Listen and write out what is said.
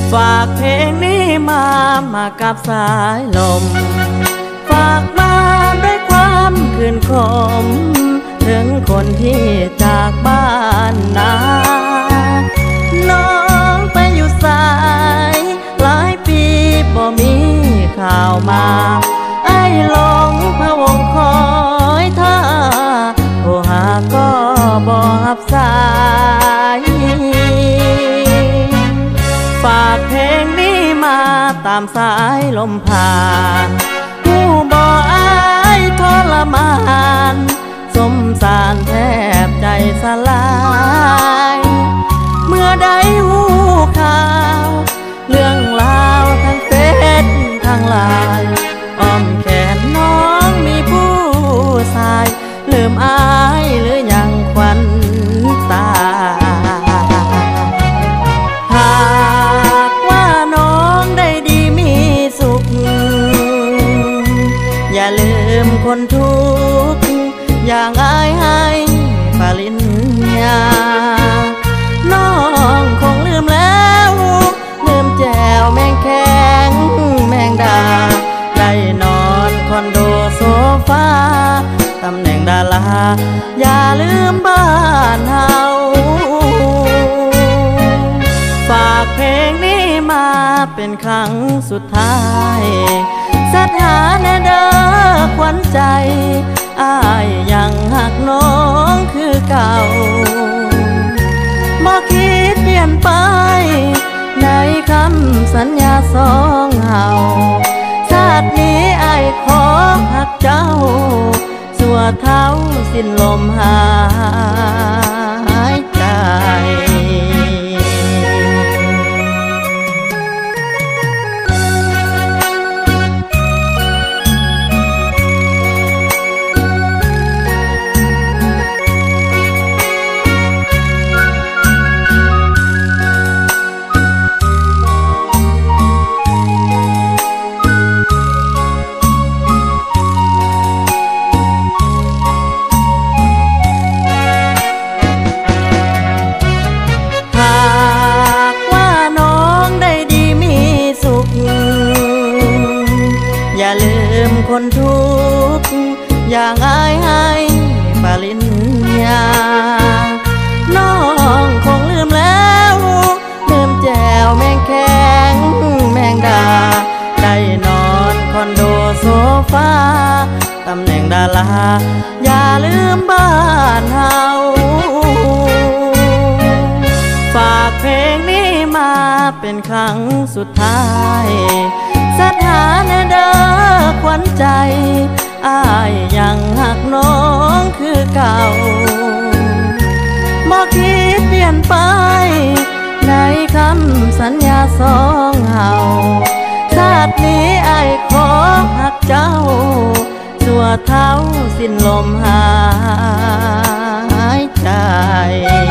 ฝากเพลงนี้มากับสายลมฝากมาด้วยความคืนคมถึงคนที่จากบ้านนาน้องไปอยู่สายหลายปีบ่มีข่าวมาไอ้หลงพะวงคอยท่าโทรหาก็บ่รับสายฝากเพลงนี้มาตามสายลมผ่านผู้บ่อายทรมานสมสารแทบใจสลายเมื่อได้หูข่าวเรื่องราวทั้งเฟซทั้งไลน์อ้อมแขนน้องมีผู้ชายลืมอายหรือยังควันตาหากว่าน้องได้ดีมีสุขอย่าลืมคนทุกข์อย่างอายให้ปริญญาน้องคงลืมแล้วลืมแจวแมงแข็งแมงดาได้นอนคอนโดโซฟาตำแหน่งดาราอย่าลืมบ้านเฮาฝากเพลงนี้มาเป็นครั้งสุดท้ายสถานะเด้อขวัญใจอ้ายยังหักน้องคือเก่าบ่คิดเปลี่ยนไปในคำสัญญาสองเฮาชาตินี้อ้ายขอหักเจ้าชั่วเท้าสิ้นลมหายใจอย่าลืมคนทุกข์อย่างอายให้ปริญญาน้องคงลืมแล้วลืมแจวแมงแข็งแมงดาได้นอนคอนโดโซฟาตำแหน่งดาราอย่าลืมบ้านเฮาฝากเพลงนี้มาเป็นครั้งสุดท้ายสถานะเด้อขวัญใจอ้ายยังหักน้องคือเก่าบ่คิดเปลี่ยนไปในคำสัญญาสองเฮาชาตินี้อ้ายขอหักเจ้าชั่วเท้าสิ้นลมหายใจ